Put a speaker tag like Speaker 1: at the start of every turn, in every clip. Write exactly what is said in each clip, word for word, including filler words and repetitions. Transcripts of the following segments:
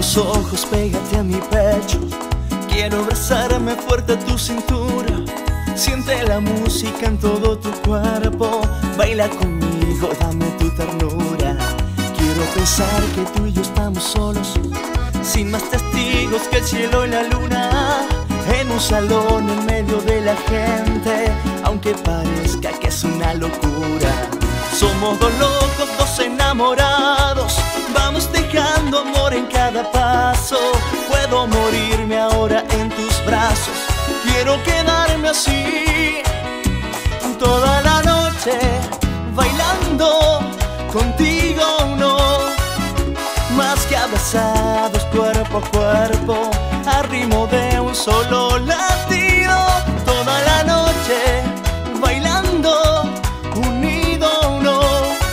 Speaker 1: tus ojos, pégate a mi pecho. Quiero abrazarme fuerte a tu cintura. Siente la música en todo tu cuerpo. Baila conmigo, dame tu ternura. Quiero pensar que tú y yo estamos solos, sin más testigos que el cielo y la luna, en un salón en medio de la gente, aunque parezca que es una locura. Somos dos locos, dos enamorados, vamos dejando amor en cada paso. Puedo morirme ahora en tus brazos, quiero quedarme así toda la noche, bailando contigo, no más que abrazados cuerpo a cuerpo, al ritmo de un solo latido. Toda la noche bailando unido, no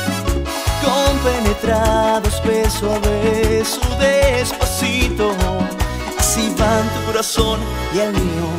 Speaker 1: compenetrados beso a beso, despacito. Así van tu corazón y el mío.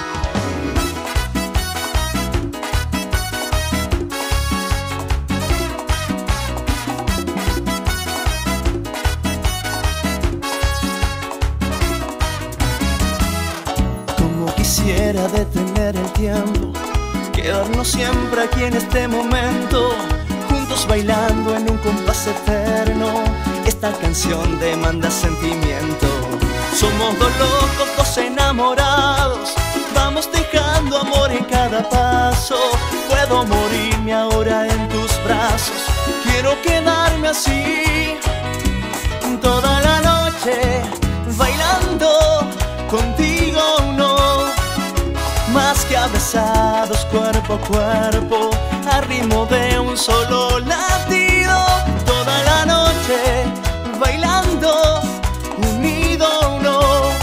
Speaker 1: Quisiera detener el tiempo, quedarnos siempre aquí en este momento, juntos bailando en un compás eterno. Esta canción demanda sentimiento. Somos dos locos, dos enamorados, vamos dejando amor en cada paso. Puedo morirme ahora en tus brazos, quiero quedarme así toda la noche, bailando contigo, no más que abrazados cuerpo a cuerpo, al ritmo de un solo latido. Toda la noche bailando unido, no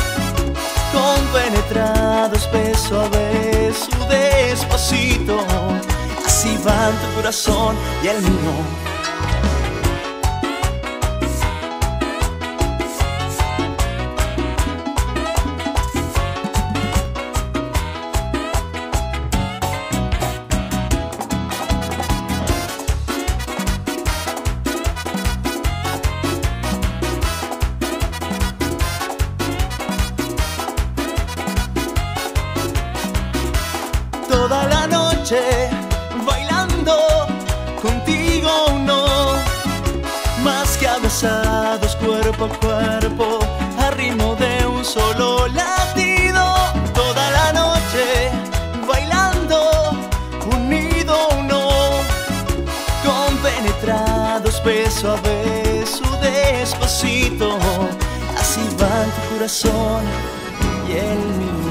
Speaker 1: compenetrados beso a beso, despacito. Así van tu corazón y el mío. Toda la noche bailando contigo, no más que abrazados cuerpo a cuerpo, al ritmo de un solo latido. Toda la noche bailando unido, no compenetrados beso a beso, despacito. Así va tu corazón y el mío.